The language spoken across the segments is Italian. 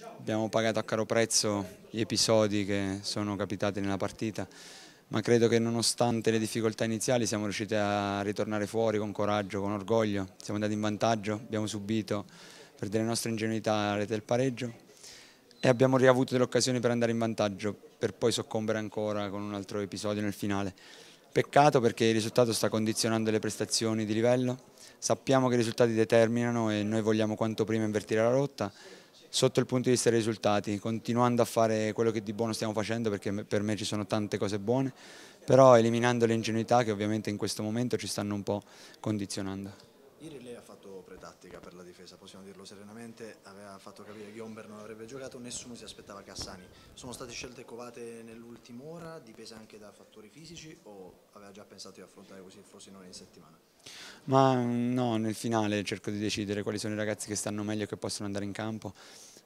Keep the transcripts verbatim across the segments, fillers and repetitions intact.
abbiamo pagato a caro prezzo gli episodi che sono capitati nella partita, ma credo che nonostante le difficoltà iniziali siamo riusciti a ritornare fuori con coraggio, con orgoglio, siamo andati in vantaggio, abbiamo subito per delle nostre ingenuità la rete del pareggio e abbiamo riavuto delle occasioni per andare in vantaggio, per poi soccombere ancora con un altro episodio nel finale. Peccato perché il risultato sta condizionando le prestazioni di livello, sappiamo che i risultati determinano e noi vogliamo quanto prima invertire la rotta sotto il punto di vista dei risultati, continuando a fare quello che di buono stiamo facendo perché per me ci sono tante cose buone, però eliminando le ingenuità che ovviamente in questo momento ci stanno un po' condizionando. Ieri lei ha fatto pretattica per la difesa, possiamo dirlo serenamente, aveva fatto capire che Ghiomber non avrebbe giocato, nessuno si aspettava Cassani. Sono state scelte covate nell'ultima ora, dipese anche da fattori fisici o aveva già pensato di affrontare così il Frosinone in settimana? Ma no, nel finale cerco di decidere quali sono i ragazzi che stanno meglio e che possono andare in campo.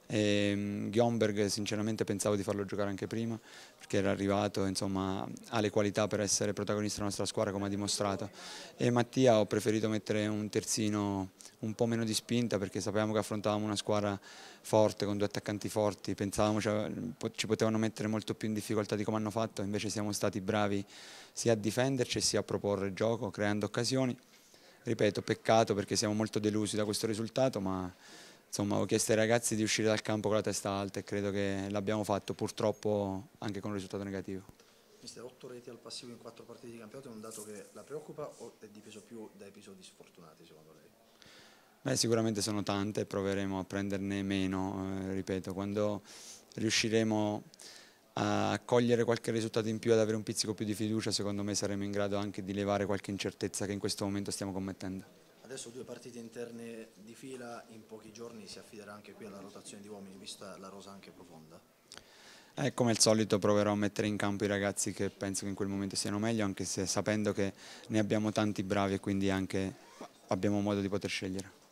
E, Gyomberg sinceramente pensavo di farlo giocare anche prima perché era arrivato, insomma, ha le qualità per essere protagonista della nostra squadra come ha dimostrato. E Mattia ho preferito mettere un terzino un po' meno di spinta perché sapevamo che affrontavamo una squadra forte con due attaccanti forti, pensavamo ci potevano mettere molto più in difficoltà di come hanno fatto, invece siamo stati bravi sia a difenderci sia a proporre gioco, creando occasioni. Ripeto, peccato perché siamo molto delusi da questo risultato, ma insomma ho chiesto ai ragazzi di uscire dal campo con la testa alta e credo che l'abbiamo fatto, purtroppo anche con un risultato negativo. Mister, otto reti al passivo in quattro partite di campionato è un dato che la preoccupa o è dipeso più da episodi sfortunati secondo lei? Beh, sicuramente sono tante, proveremo a prenderne meno, eh, ripeto, quando riusciremo a cogliere qualche risultato in più, ad avere un pizzico più di fiducia, secondo me saremo in grado anche di levare qualche incertezza che in questo momento stiamo commettendo. Adesso due partite interne di fila, in pochi giorni si affiderà anche qui alla rotazione di uomini, vista la rosa anche profonda. Eh, come al solito proverò a mettere in campo i ragazzi che penso che in quel momento siano meglio, anche se sapendo che ne abbiamo tanti bravi e quindi anche abbiamo modo di poter scegliere.